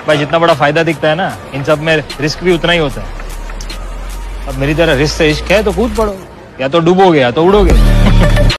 भाई जितना बड़ा फायदा दिखता है ना, इन सब में रिस्क भी उतना ही होता है। अब मेरी तरह रिस्क से इश्क है तो कूद पड़ो, या तो डूबोगे या तो उड़ोगे।